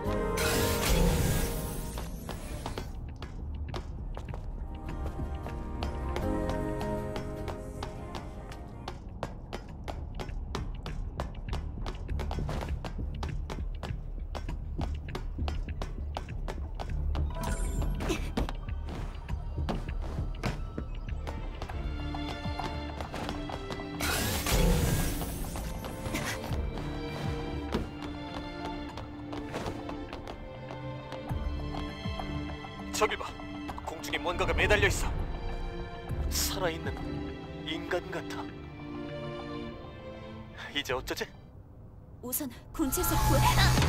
저기 봐, 공중에 뭔가가 매달려 있어. 살아있는 인간 같아. 이제 어쩌지? 우선 군체에서 구해.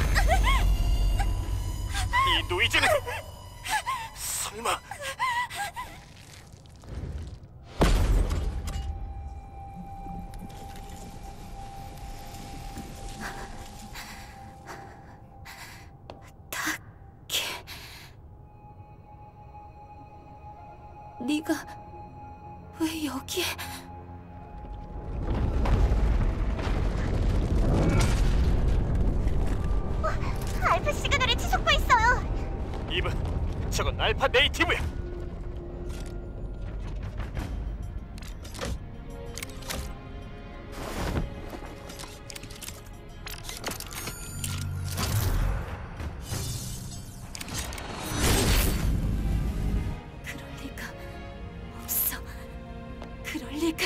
이 노이즈는 설마? 네가 왜 여기에? 알파 시그널이 지속돼 있어요. 이브, 저건 알파 네이티브야. 그럴 리가.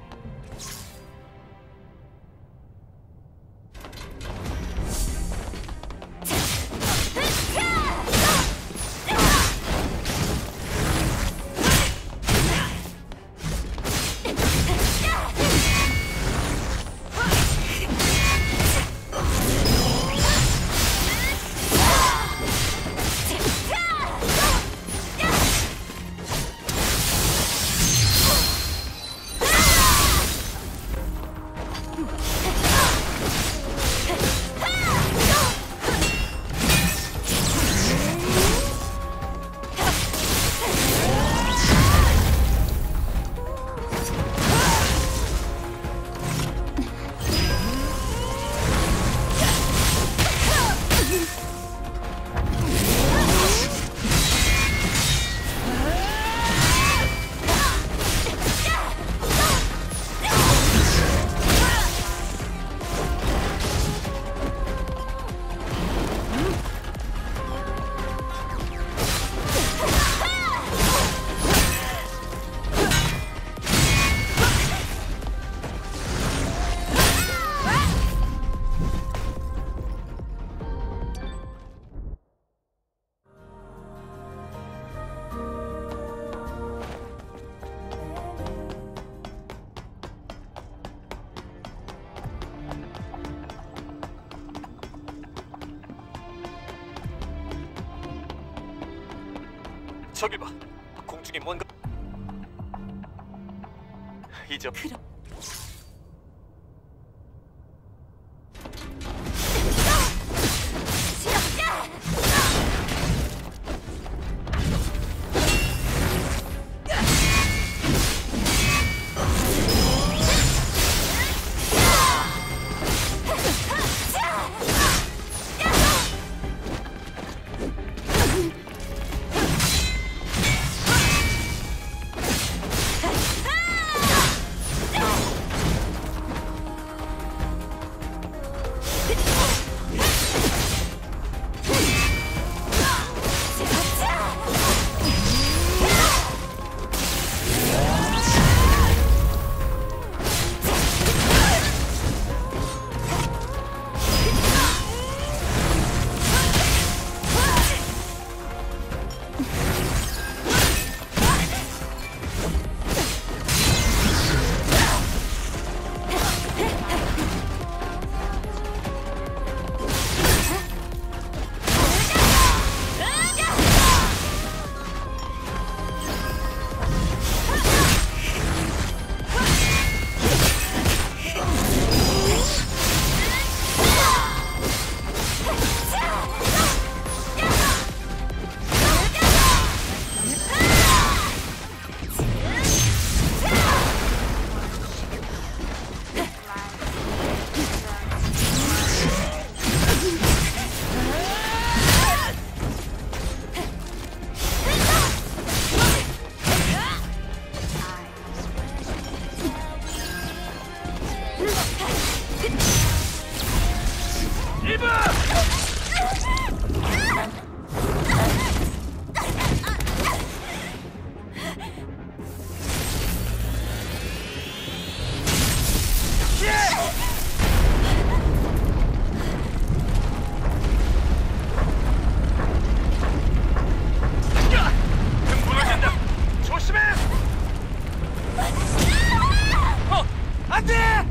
저기 봐, 공중에 뭔가. 이제 그럼 등 무너진다. 조심해. 안 돼!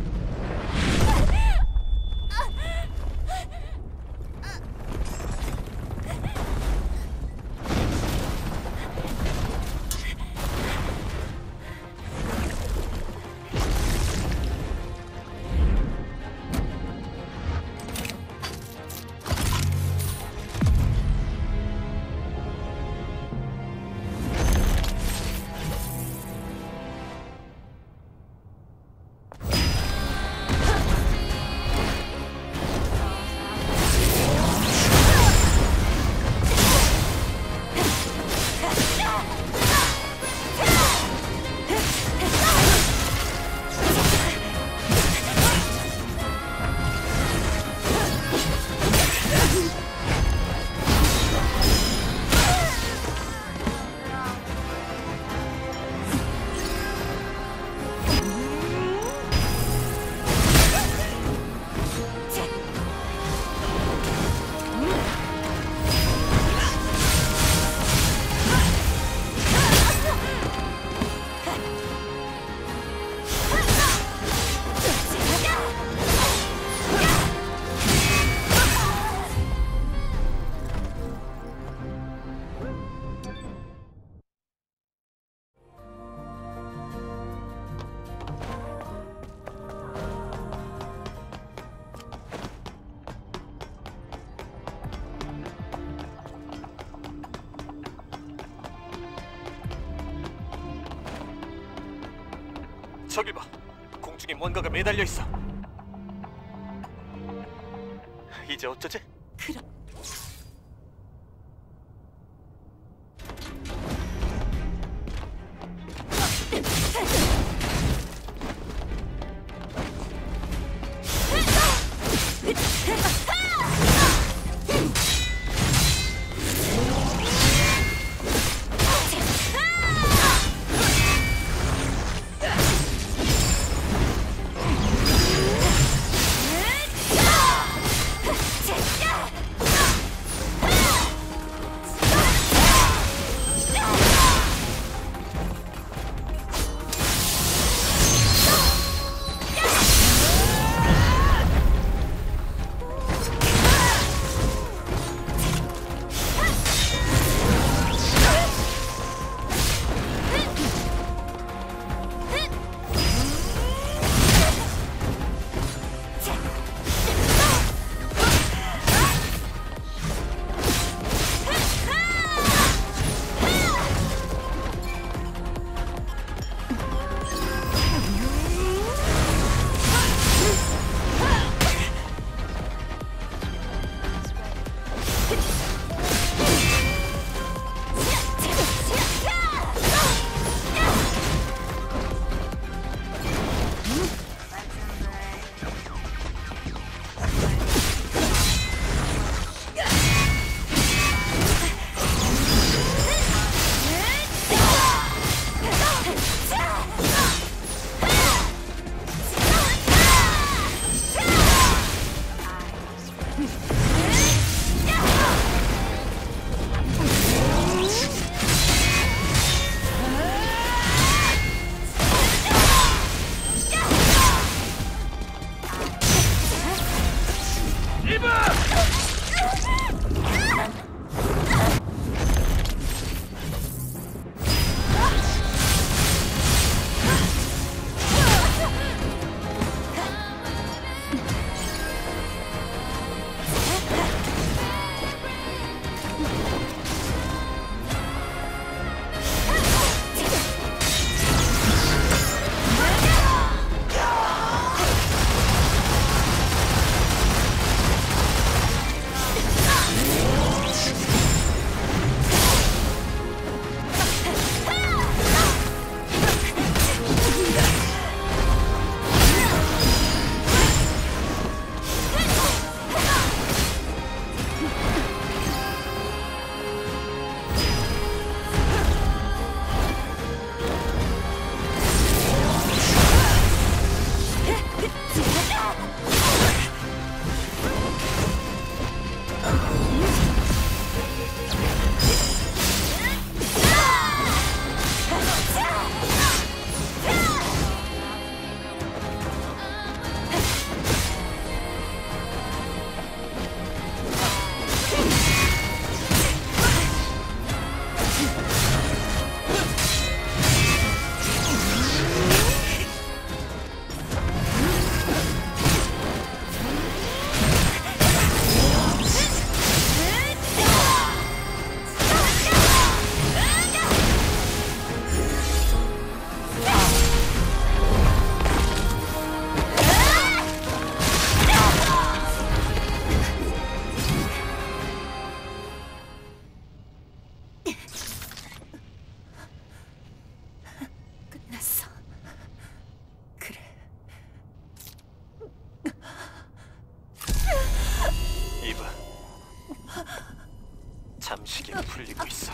저기 봐. 공중에 뭔가가 매달려 있어. 이제 어쩌지? 그럼 이봐, 잠시긴 풀리고 있어.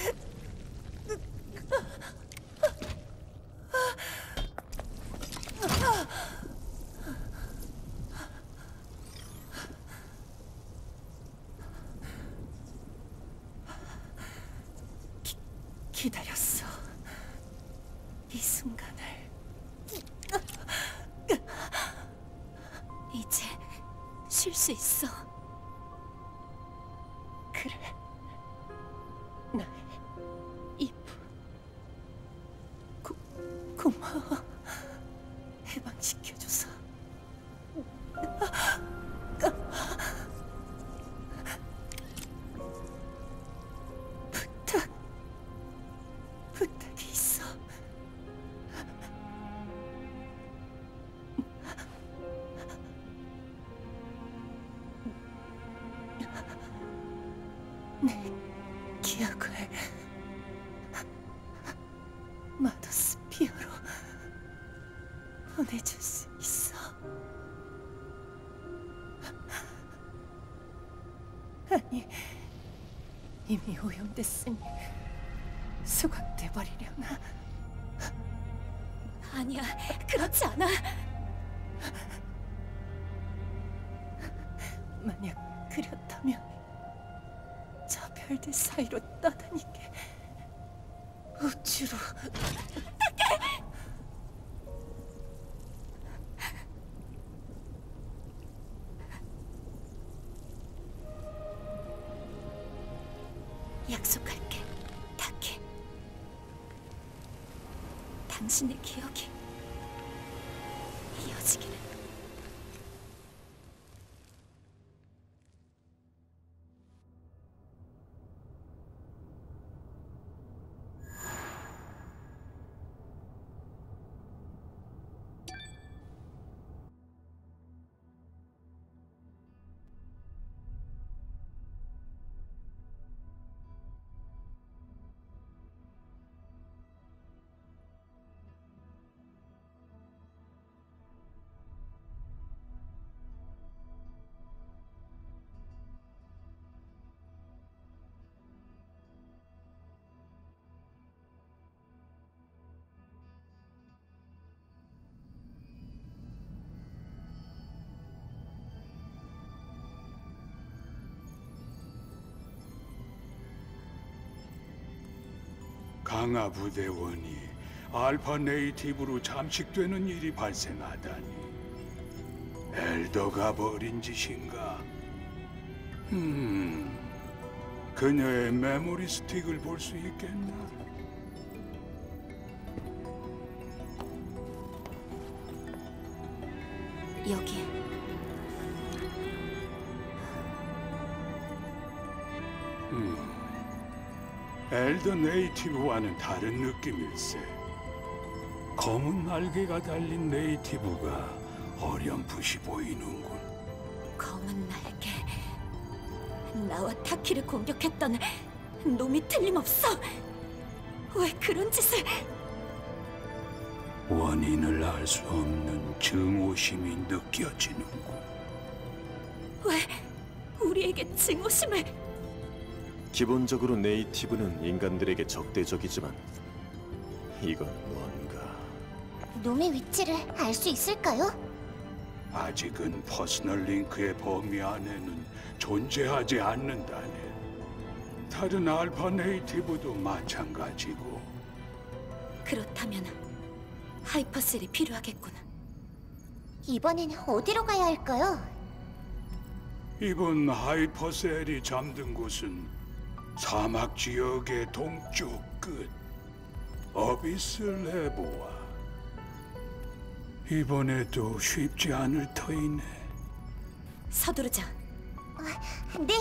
기다렸어. 이 순간을. 이제 쉴 수 있어. 그래. 나의 이브. 고마워. 해방시켜줘서. 부탁이 있어. 내 기억을 마더스피어로 보내줄 수 있어. 아니, 이미 오염됐으니 수각돼 버리려나? 아니야, 그렇지 않아. 만약 그렇다면 저 별들 사이로 떠다니게 우주로. 약속할게, 타케. 당신의 기억이 이어지기를. 강화 부대원이 알파 네이티브로 잠식되는 일이 발생하다니. 엘더가 벌인 짓인가? 그녀의 메모리 스틱을 볼 수 있겠나? 여기. 엘더 네이티브와는 다른 느낌일세. 검은 날개가 달린 네이티브가 어렴풋이 보이는군. 검은 날개. 나와 타키를 공격했던 놈이 틀림없어. 왜 그런 짓을? 원인을 알 수 없는 증오심이 느껴지는군. 왜 우리에게 증오심을? 기본적으로 네이티브는 인간들에게 적대적이지만 이건 뭔가. 놈의 위치를 알 수 있을까요? 아직은 퍼스널 링크의 범위 안에는 존재하지 않는다네. 다른 알파 네이티브도 마찬가지고. 그렇다면 하이퍼셀이 필요하겠구나. 이번엔 어디로 가야 할까요? 이번 하이퍼셀이 잠든 곳은 사막 지역의 동쪽 끝, 어비스 레보아. 이번에도 쉽지 않을 터이네. 서두르자. 네.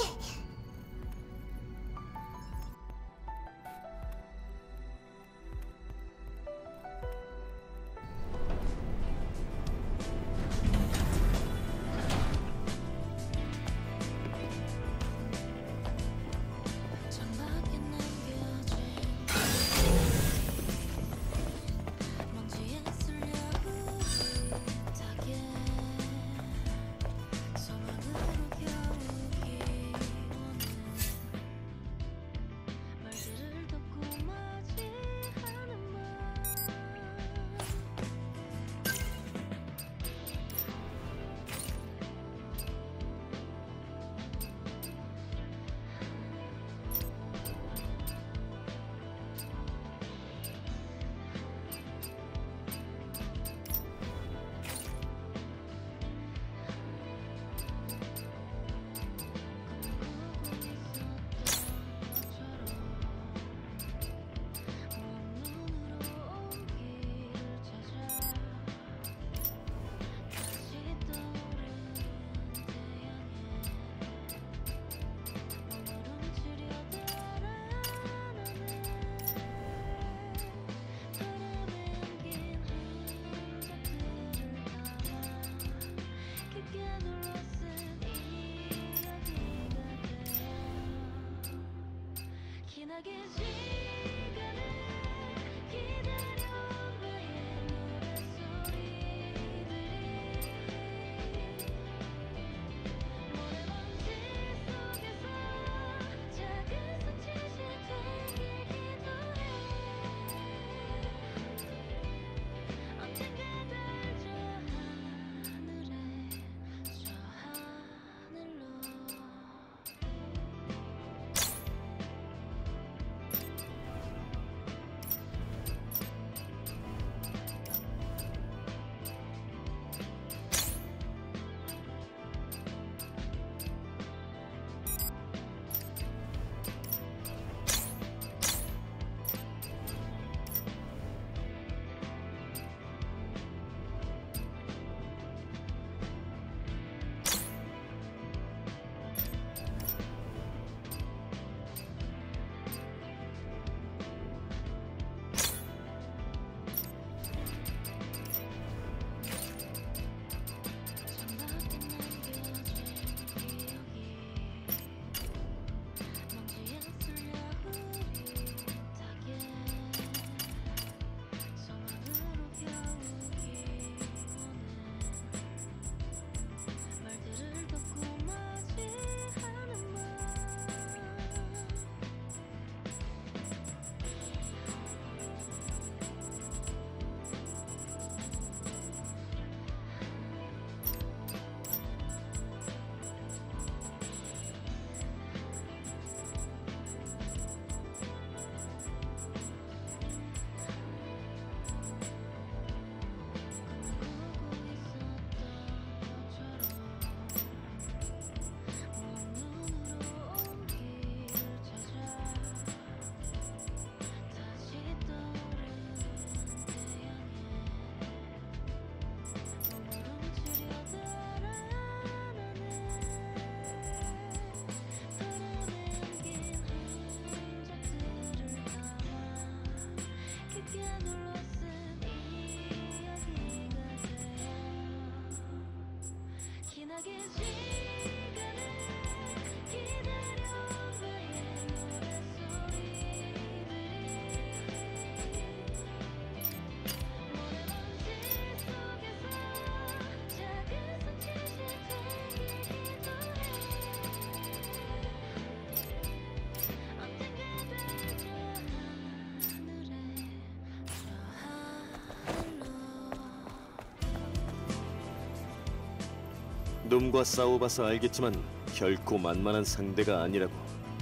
놈과 싸워봐서 알겠지만 결코 만만한 상대가 아니라고.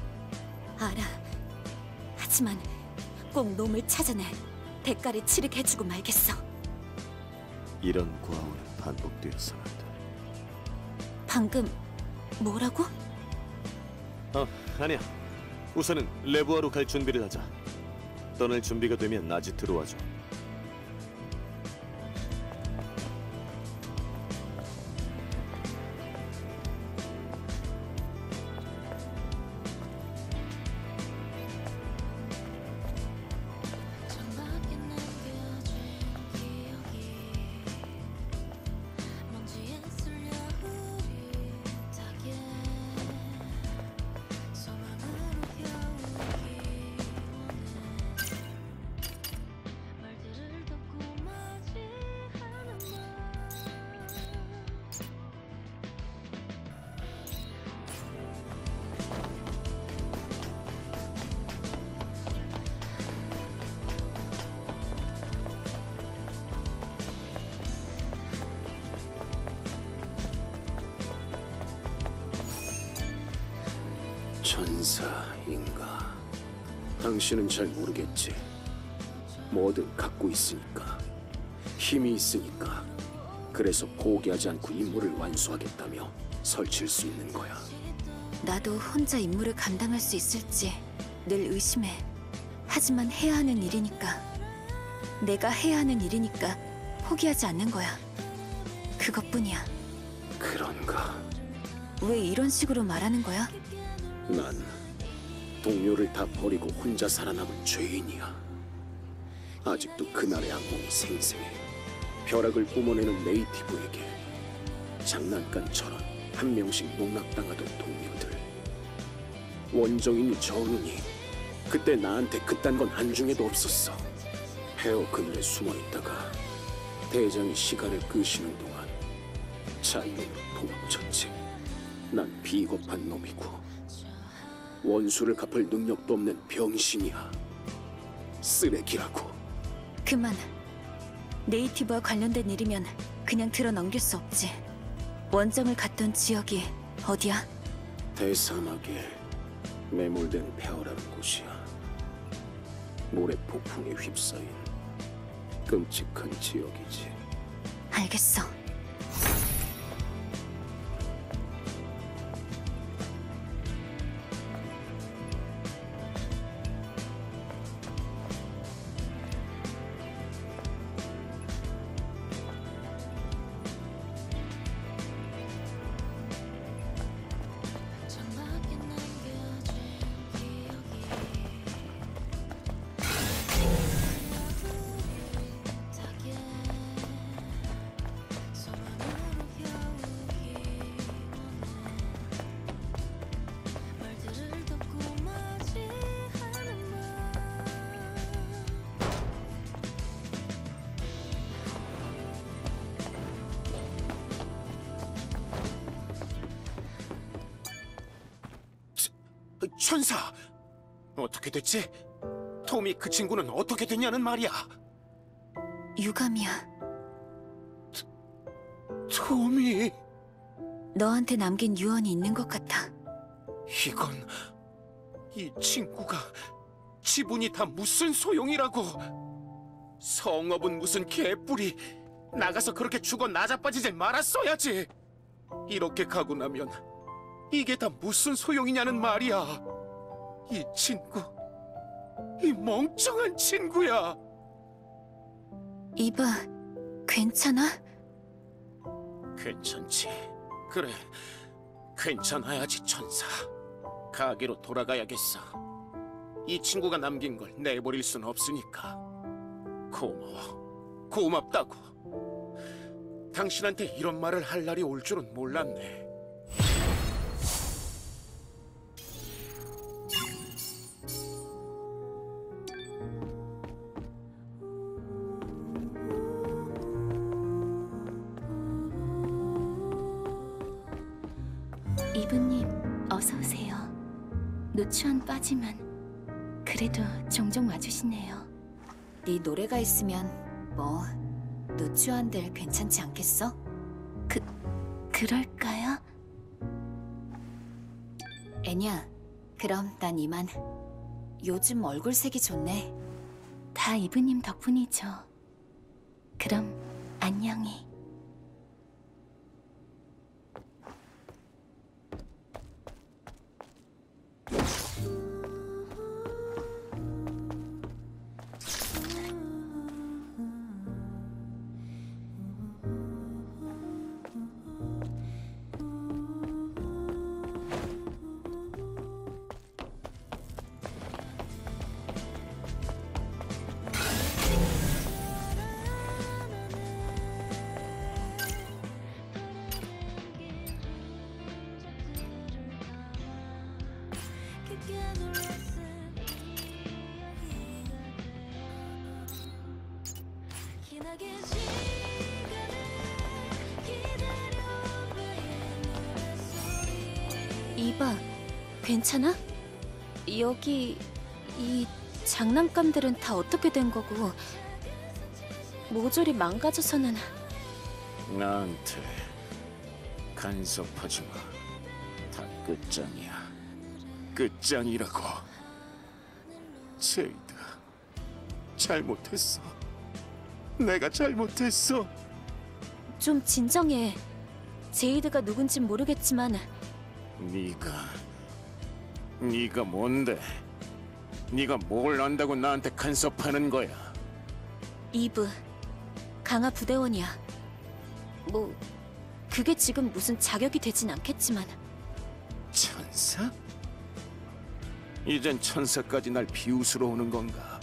알아. 하지만 꼭 놈을 찾아내 대가를 치르게 해주고 말겠어. 이런 과오는 반복되어서는 안 돼. 방금 뭐라고? 아니야. 우선은 레부아로 갈 준비를 하자. 떠날 준비가 되면 아지트로 와줘. 천사인가? 당신은 잘 모르겠지. 뭐든 갖고 있으니까, 힘이 있으니까, 그래서 포기하지 않고 임무를 완수하겠다며 설칠 수 있는 거야. 나도 혼자 임무를 감당할 수 있을지 늘 의심해. 하지만 해야 하는 일이니까, 내가 해야 하는 일이니까 포기하지 않는 거야. 그것뿐이야. 그런가? 왜 이런 식으로 말하는 거야? 난 동료를 다 버리고 혼자 살아남은 죄인이야. 아직도 그날의 악몽이 생생해. 벼락을 뿜어내는 네이티브에게 장난감처럼 한 명씩 농락당하던 동료들. 원정인이 저느니 그때 나한테 그딴 건 안중에도 없었어. 폐허 그늘에 숨어 있다가 대장이 시간을 끄시는 동안 자유로 도망쳤지. 난 비겁한 놈이고 원수를 갚을 능력도 없는 병신이야. 쓰레기라고. 그만. 네이티브와 관련된 일이면 그냥 들어 넘길 수 없지. 원정을 갔던 지역이 어디야? 대사막에 매몰된 폐허라는 곳이야. 모래 폭풍에 휩싸인 끔찍한 지역이지. 알겠어. 천사! 어떻게 됐지? 톰이 그 친구는 어떻게 됐냐는 말이야. 유감이야. 톰이... 너한테 남긴 유언이 있는 것 같아. 이건... 이 친구가 지분이 다 무슨 소용이라고. 성업은 무슨 개뿔이. 나가서 그렇게 죽어 나자빠지질 말았어야지. 이렇게 가고 나면 이게 다 무슨 소용이냐는 말이야. 이 친구, 이 멍청한 친구야. 이봐, 괜찮아? 괜찮지. 그래, 괜찮아야지 천사. 가게로 돌아가야겠어. 이 친구가 남긴 걸 내버릴 순 없으니까. 고마워. 고맙다고. 당신한테 이런 말을 할 날이 올 줄은 몰랐네. 이브님, 어서 오세요. 노추한 빠지만 그래도 종종 와주시네요. 네 노래가 있으면 뭐 노추한들 괜찮지 않겠어? 그럴까요? 애냐, 그럼 난 이만. 요즘 얼굴색이 좋네. 다 이브님 덕분이죠. 그럼 안녕히. 이봐, 괜찮아? 여기 이 장난감들은 다 어떻게 된 거고 모조리 망가져서는. 나한테 간섭하지 마. 다 끝장이야. 끝장이라고. 제이드, 잘못했어. 내가 잘못했어. 좀 진정해. 제이드가 누군진 모르겠지만 네가 뭔데? 네가 뭘 안다고 나한테 간섭하는 거야? 이브, 강화 부대원이야. 뭐 그게 지금 무슨 자격이 되진 않겠지만. 천사? 이젠 천사까지 날 비웃으러 오는 건가?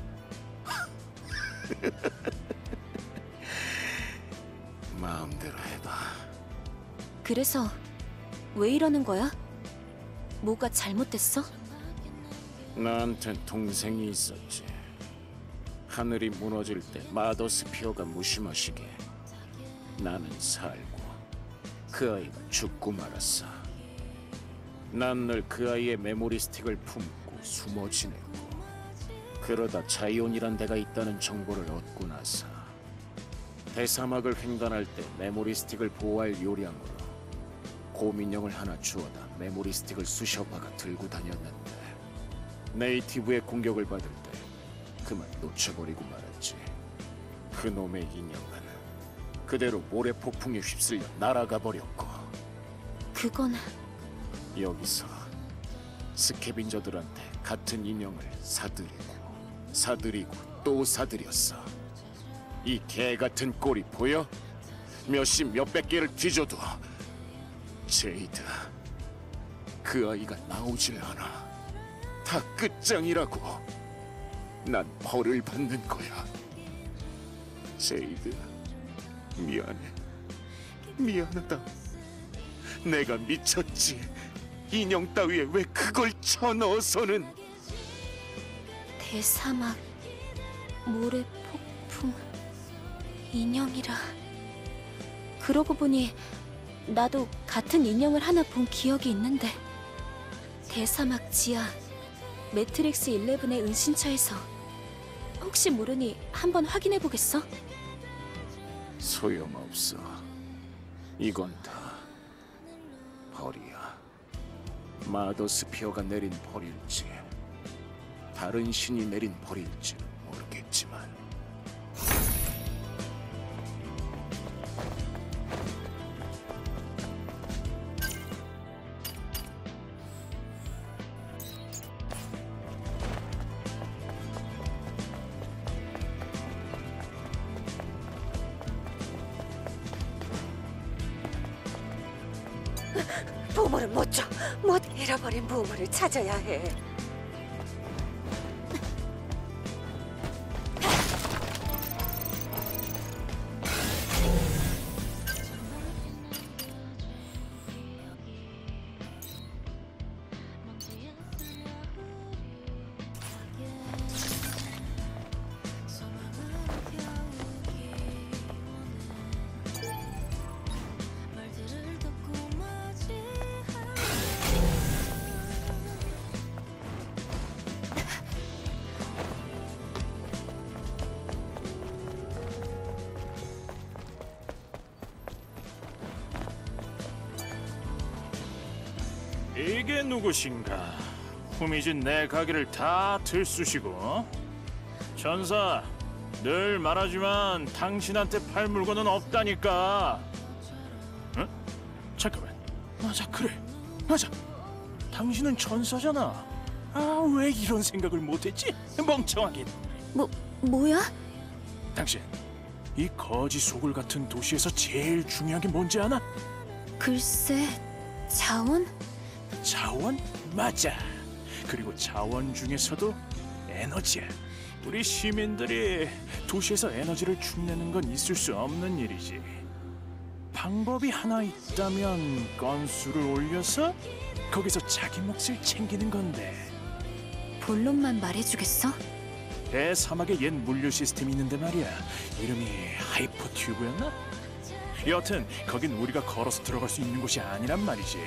마음대로 해봐. 그래서 왜 이러는 거야? 뭐가 잘못됐어? 나한텐 동생이 있었지. 하늘이 무너질 때 마더스피어가 무심하시게 나는 살고 그 아이가 죽고 말았어. 난 늘 그 아이의 메모리 스틱을 품고 숨어 지냈고, 그러다 자이온이란 데가 있다는 정보를 얻고 나서 대사막을 횡단할 때 메모리 스틱을 보호할 요량으로 곰인형을 하나 주워다 메모리 스틱을 수셔 박아 들고 다녔는데, 네이티브의 공격을 받을 때 그만 놓쳐버리고 말았지. 그놈의 인형은 그대로 모래 폭풍에 휩쓸려 날아가 버렸고, 그건 여기서 스캐빈저들한테 같은 인형을 사들이고 또 사들였어. 이 개같은 꼴이 보여? 몇십 몇백 개를 뒤져도 제이드, 그 아이가 나오질 않아. 다 끝장이라고. 난 벌을 받는 거야. 제이드, 미안하다. 내가 미쳤지. 인형 따위에 왜 그걸 쳐넣어서는. 대사막, 모래 폭풍, 인형이라. 그러고 보니 나도 같은 인형을 하나 본 기억이 있는데, 대사막 지하 매트릭스 11의 은신처에서. 혹시 모르니 한번 확인해 보겠어? 소용없어. 이건 다 벌이야. 마더스피어가 내린 벌일지 다른 신이 내린 벌일지는 모르겠지만. 보물은 못 줘. 못 잃어버린 보물을 찾아야 해. 이게 누구신가? 후미진 내 가게를 다 들쑤시고. 전사, 늘 말하지만 당신한테 팔 물건은 없다니까. 응? 잠깐만. 맞아, 그래. 맞아. 당신은 전사잖아. 아, 왜 이런 생각을 못했지? 멍청하긴. 뭐야? 당신, 이 거지 소굴 같은 도시에서 제일 중요한 게 뭔지 아나? 글쎄, 자원? 자원? 맞아. 그리고 자원 중에서도 에너지야. 우리 시민들이 도시에서 에너지를 축내는 건 있을 수 없는 일이지. 방법이 하나 있다면 건수를 올려서 거기서 자기 몫을 챙기는 건데. 본론만 말해주겠어? 대사막에 옛 물류 시스템이 있는데 말이야. 이름이 하이퍼 튜브였나? 여튼 거긴 우리가 걸어서 들어갈 수 있는 곳이 아니란 말이지.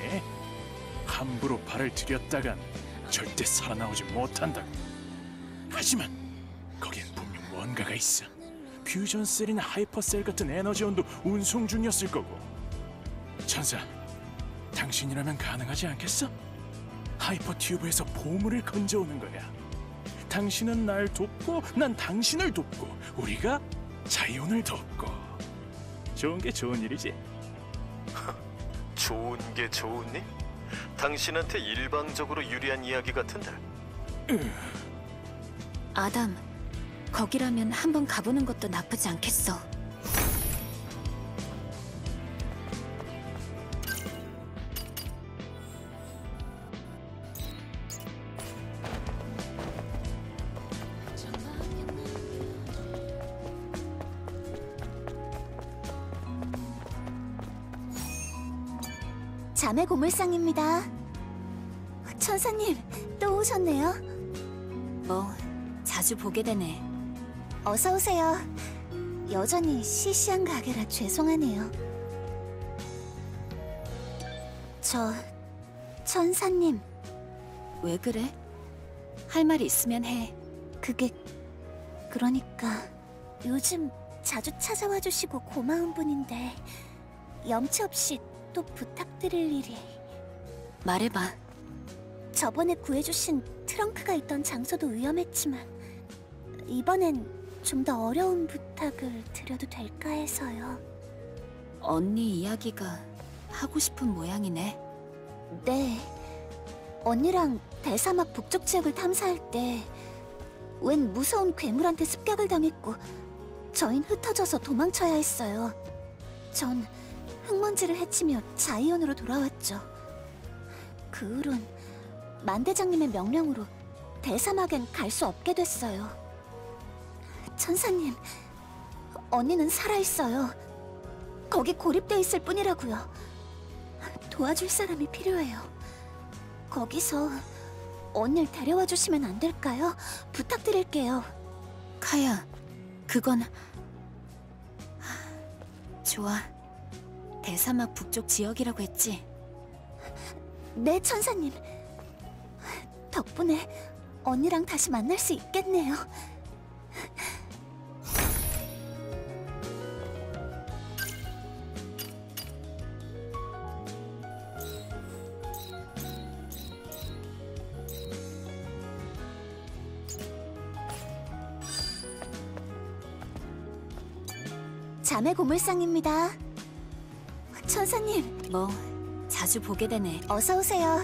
함부로 발을 들였다간 절대 살아나오지 못한다. 하지만 거긴 분명 뭔가가 있어. 퓨전셀이나 하이퍼셀 같은 에너지원도 운송 중이었을 거고. 천사, 당신이라면 가능하지 않겠어? 하이퍼 튜브에서 보물을 건져오는 거야. 당신은 날 돕고 난 당신을 돕고 우리가 자이온을 돕고. 좋은 게 좋은 일이지. 좋은 게 좋은 일? 당신한테 일방적으로 유리한 이야기 같은데. 아담, 거기라면 한번 가보는 것도 나쁘지 않겠어. 자매 고물상입니다. 천사님, 또 오셨네요. 뭐 자주 보게 되네. 어서 오세요. 여전히 시시한 가게라 죄송하네요. 저 천사님, 왜 그래? 할 말 있으면 해. 그러니까 요즘 자주 찾아와 주시고 고마운 분인데 염치 없이 또 부탁드릴 일이. 말해봐. 저번에 구해주신 트렁크가 있던 장소도 위험했지만 이번엔 좀 더 어려운 부탁을 드려도 될까 해서요. 언니 이야기가 하고 싶은 모양이네. 네. 언니랑 대사막 북쪽 지역을 탐사할 때 웬 무서운 괴물한테 습격을 당했고 저흰 흩어져서 도망쳐야 했어요. 전 흙먼지를 헤치며 자이언으로 돌아왔죠. 그 후론 만대장님의 명령으로 대사막엔 갈 수 없게 됐어요. 천사님, 언니는 살아있어요. 거기 고립돼 있을 뿐이라고요. 도와줄 사람이 필요해요. 거기서 언니를 데려와 주시면 안 될까요? 부탁드릴게요. 카야, 그건... 좋아. 대사막 북쪽 지역이라고 했지? 네, 천사님. 덕분에 언니랑 다시 만날 수 있겠네요. 자매 고물상입니다. 천사님, 뭐 자주 보게 되네. 어서 오세요.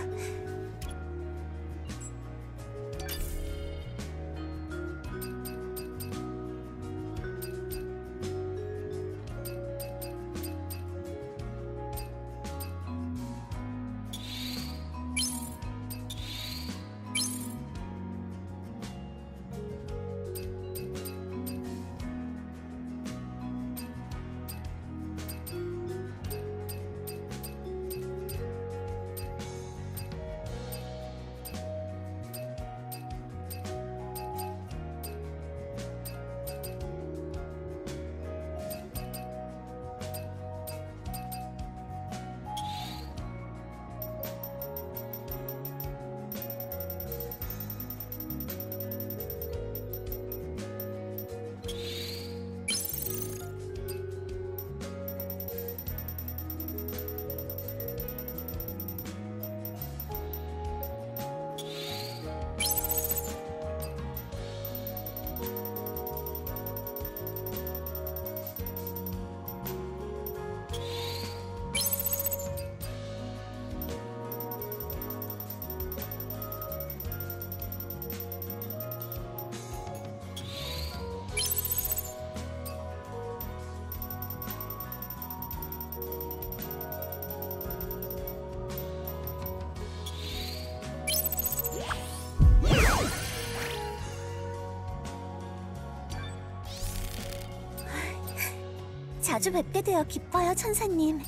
자주 뵙게 되어 기뻐요, 천사님.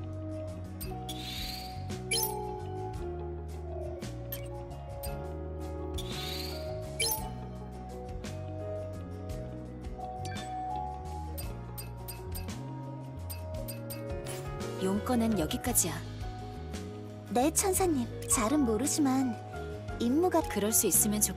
용건은 여기까지야. 네, 천사님. 잘은 모르지만 임무가 그럴 수 있으면 좋...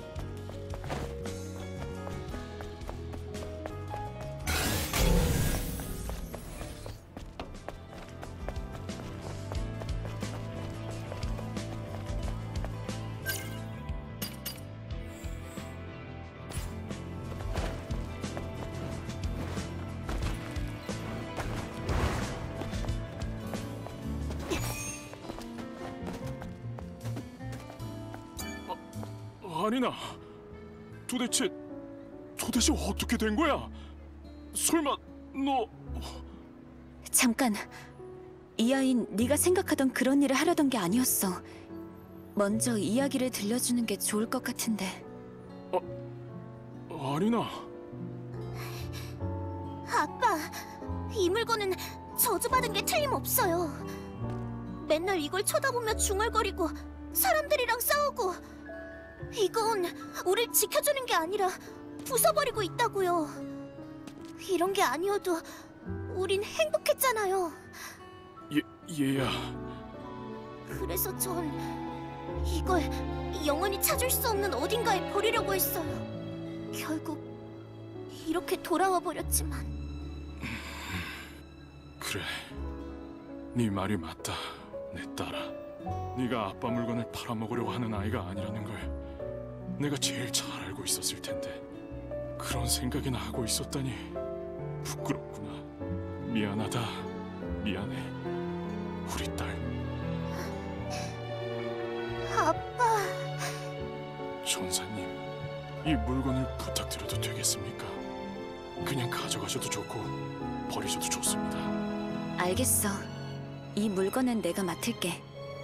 아니나, 도대체 어떻게 된 거야? 설마 너... 잠깐. 이 아인 네가 생각하던 그런 일을 하려던 게 아니었어. 먼저 이야기를 들려주는 게 좋을 것 같은데. 아니나... 아빠, 이 물건은 저주받은 게 틀림없어요. 맨날 이걸 쳐다보며 중얼거리고 사람들이랑 싸우고 이건 우릴 지켜주는 게 아니라 부숴버리고 있다고요. 이런 게 아니어도 우린 행복했잖아요. 얘야. 그래서 전 이걸 영원히 찾을 수 없는 어딘가에 버리려고 했어요. 결국 이렇게 돌아와 버렸지만. 그래, 네 말이 맞다, 내 딸아. 네가 아빠 물건을 팔아먹으려고 하는 아이가 아니라는 걸 내가 제일 잘 알고 있었을 텐데 그런 생각이나 하고 있었다니 부끄럽구나. 미안하다, 미안해, 우리 딸. 아빠. 전사님, 이 물건을 부탁드려도 되겠습니까? 그냥 가져가셔도 좋고 버리셔도 좋습니다. 알겠어. 이 물건은 내가 맡을게.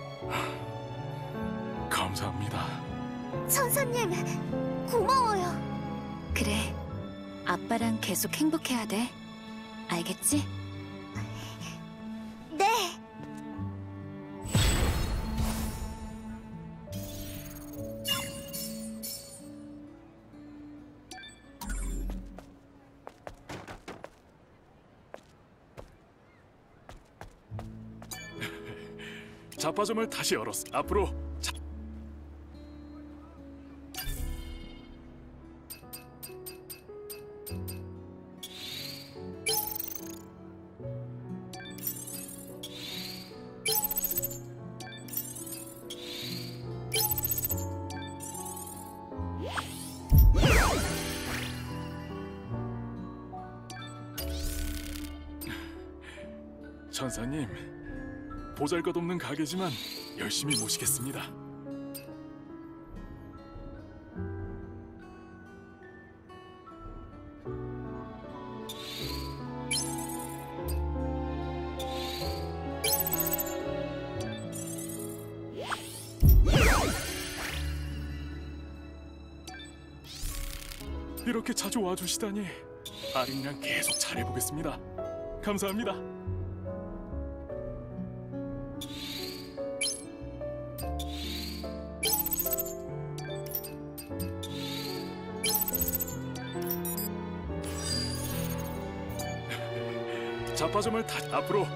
감사합니다. 천사님, 고마워요. 그래. 아빠랑 계속 행복해야 돼. 알겠지? 네. 잡화점을 다시 열었어. 앞으로 전사님, 보잘것없는 가게지만 열심히 모시겠습니다. 이렇게 자주 와주시다니 아린양 계속 잘해보겠습니다. 감사합니다. 잡화점을 다시 앞으로.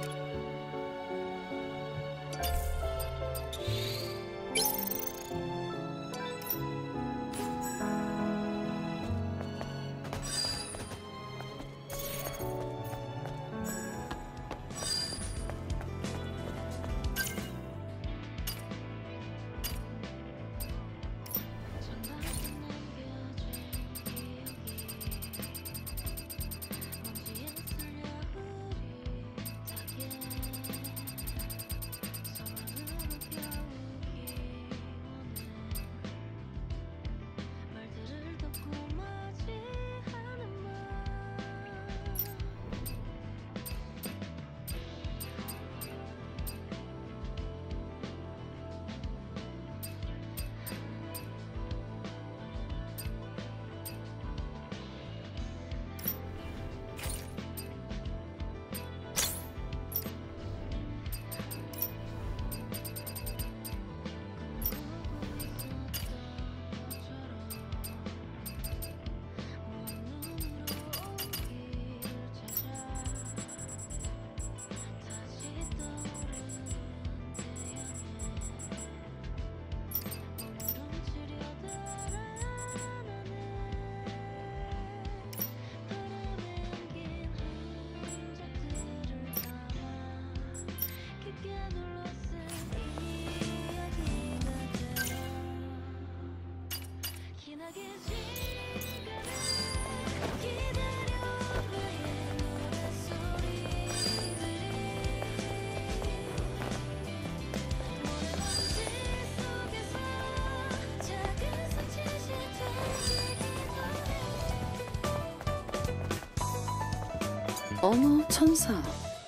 어머, 천사.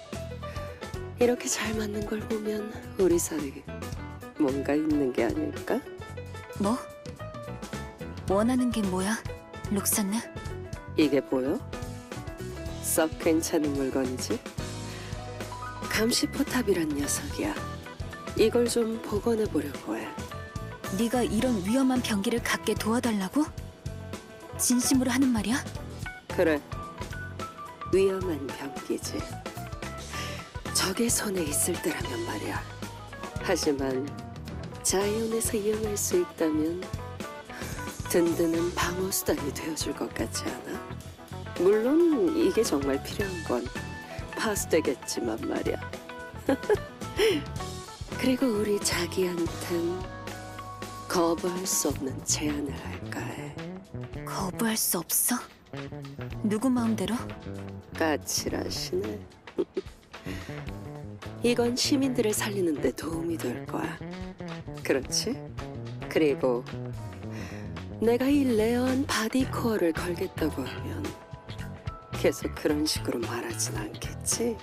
이렇게 잘 맞는 걸 보면 우리 사이 뭔가 있는 게 아닐까? 뭐? 원하는 게 뭐야, 록산느? 이게 보여? 썩 괜찮은 물건이지? 감시포탑이란 녀석이야. 이걸 좀 복원해 보려고 해. 네가 이런 위험한 병기를 갖게 도와달라고? 진심으로 하는 말이야? 그래, 위험한 병기지. 적의 손에 있을 때라면 말이야. 하지만 자이온에서 이용할 수 있다면 든든한 방어 수단이 되어줄 것 같지 않아? 물론 이게 정말 필요한 건 파수되겠지만 말이야. 그리고 우리 자기한텐 거부할 수 없는 제안을 할까 해. 거부할 수 없어? 누구 마음대로? 까칠하시네. 이건 시민들을 살리는 데 도움이 될 거야. 그렇지? 그리고 내가 이 레어한 바디코어를 걸겠다고 하면 계속 그런 식으로 말하진 않겠지?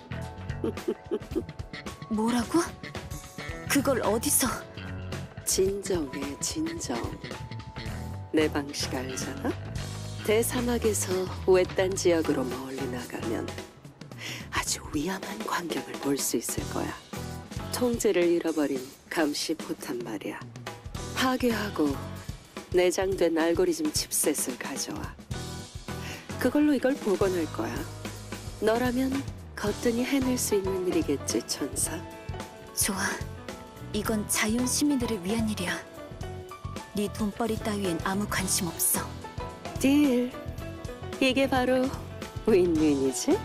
뭐라고? 그걸 어디서? 진정해, 진정. 내 방식 알잖아? 대사막에서 외딴 지역으로 멀리 나가면 아주 위험한 광경을 볼 수 있을 거야. 통제를 잃어버린 감시 포탄 말이야. 파괴하고 내장된 알고리즘 칩셋을 가져와. 그걸로 이걸 복원할 거야. 너라면 거뜬히 해낼 수 있는 일이겠지, 천사. 좋아. 이건 자이온 시민들을 위한 일이야. 네 돈벌이 따위엔 아무 관심 없어. 딜. 이게 바로 윈윈이지?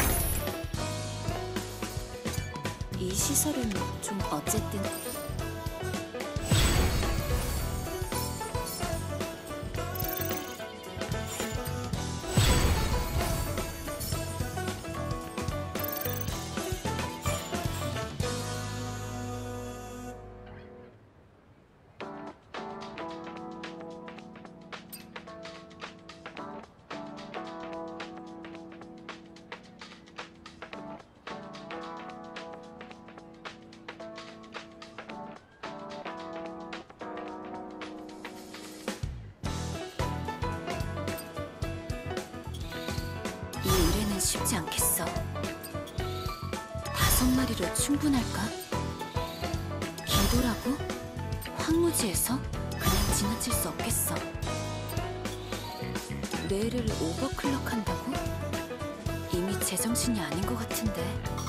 이 시설은 좀 어쨌든 이 의뢰는 쉽지 않겠어. 5마리로 충분할까? 기도라고? 황무지에서? 그냥 지나칠 수 없겠어. 뇌를 오버클럭한다고? 이미 제정신이 아닌 것 같은데.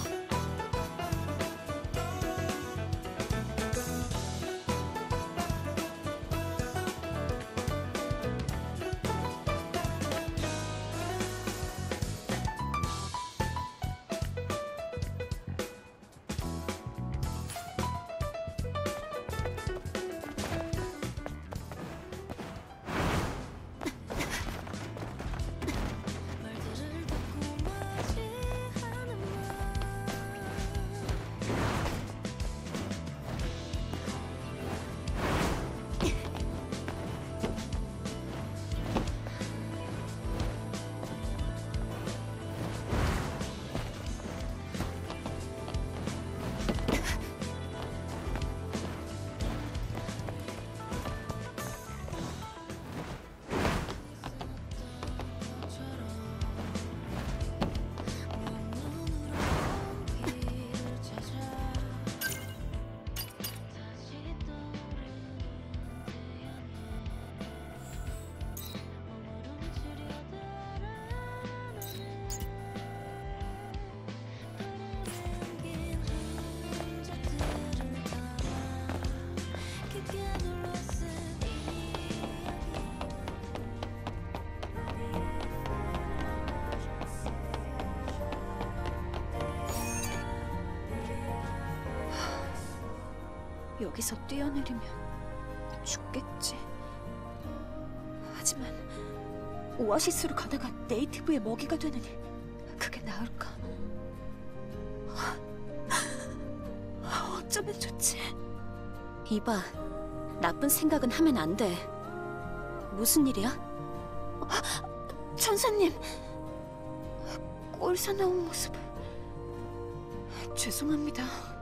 여기서 뛰어내리면 죽겠지. 하지만 오아시스로 가다가 네이티브의 먹이가 되느니 그게 나을까? 어쩌면 좋지? 이봐, 나쁜 생각은 하면 안 돼. 무슨 일이야? 천사님! 꼴 사나운 모습을... 죄송합니다.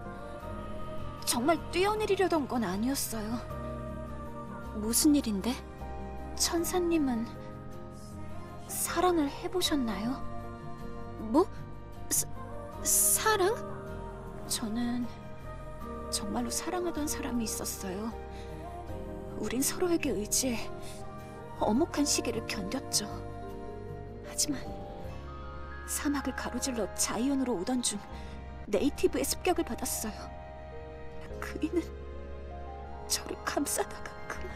정말 뛰어내리려던 건 아니었어요. 무슨 일인데? 천사님은 사랑을 해보셨나요? 뭐? 사랑? 저는 정말로 사랑하던 사람이 있었어요. 우린 서로에게 의지해 엄혹한 시기를 견뎠죠. 하지만 사막을 가로질러 자이온으로 오던 중 네이티브의 습격을 받았어요. 그이는 저를 감싸다가 그만.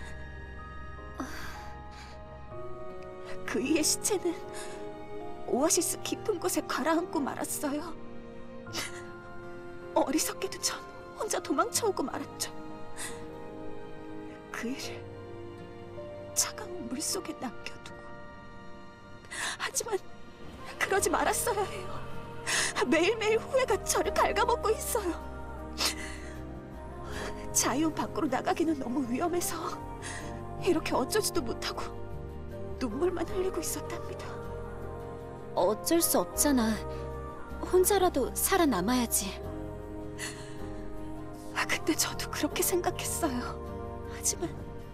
그이의 시체는 오아시스 깊은 곳에 가라앉고 말았어요. 어리석게도 전 혼자 도망쳐오고 말았죠. 그이를 차가운 물속에 남겨두고. 하지만 그러지 말았어야 해요. 매일매일 후회가 저를 갉아먹고 있어요. 자이온 밖으로 나가기는 너무 위험해서 이렇게 어쩌지도 못하고 눈물만 흘리고 있었답니다. 어쩔 수 없잖아. 혼자라도 살아남아야지. 그때 저도 그렇게 생각했어요. 하지만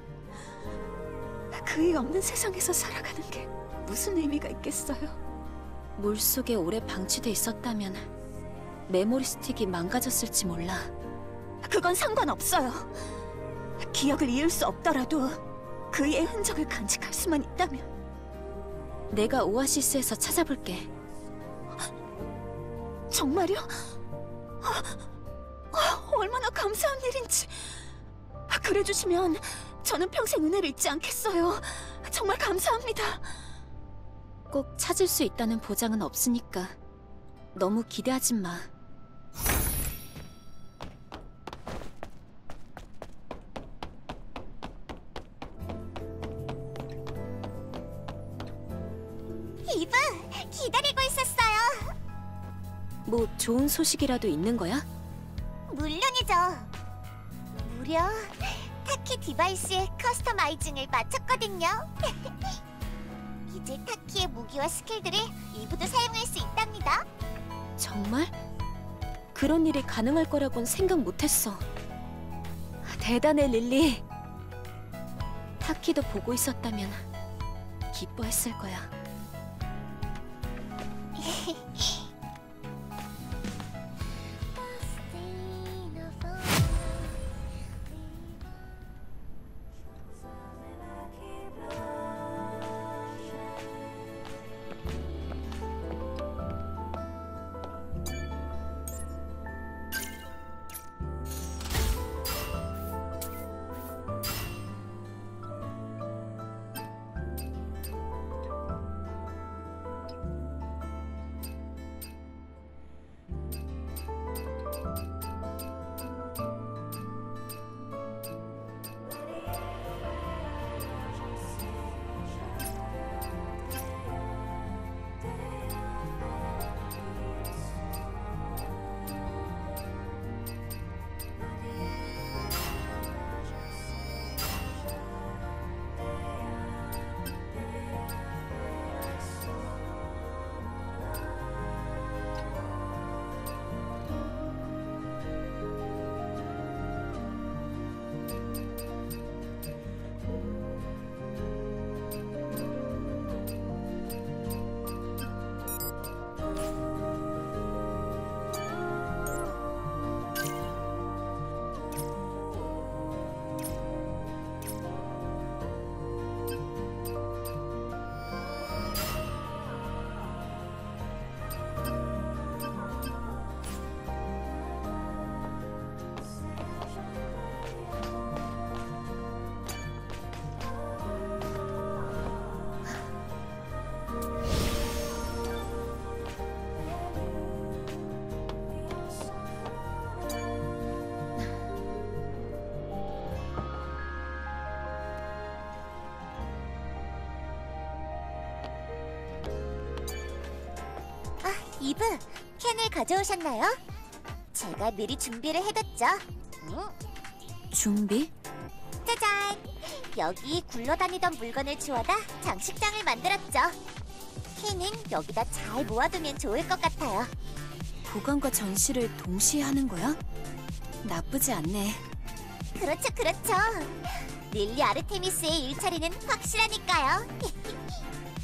그이 없는 세상에서 살아가는 게 무슨 의미가 있겠어요? 물속에 오래 방치돼 있었다면 메모리 스틱이 망가졌을지 몰라. 그건 상관없어요. 기억을 이을 수 없더라도 그의 흔적을 간직할 수만 있다면. 내가 오아시스에서 찾아볼게. 정말요? 얼마나 감사한 일인지. 그래주시면 저는 평생 은혜를 잊지 않겠어요. 정말 감사합니다. 꼭 찾을 수 있다는 보장은 없으니까 너무 기대하지 마. 이브, 기다리고 있었어요. 뭐 좋은 소식이라도 있는 거야? 물론이죠. 무려 타키 디바이스의 커스터마이징을 마쳤거든요. 이제 타키의 무기와 스킬들을 이브도 사용할 수 있답니다. 정말? 그런 일이 가능할 거라곤 생각 못했어. 대단해, 릴리. 타키도 보고 있었다면 기뻐했을 거야. 이브, 캔을 가져오셨나요? 제가 미리 준비를 해뒀죠. 준비? 짜잔! 여기 굴러다니던 물건을 주워다 장식장을 만들었죠. 캔은 여기다 잘 모아두면 좋을 것 같아요. 보관과 전시를 동시에 하는 거야? 나쁘지 않네. 그렇죠, 그렇죠. 릴리 아르테미스의 일처리는 확실하니까요.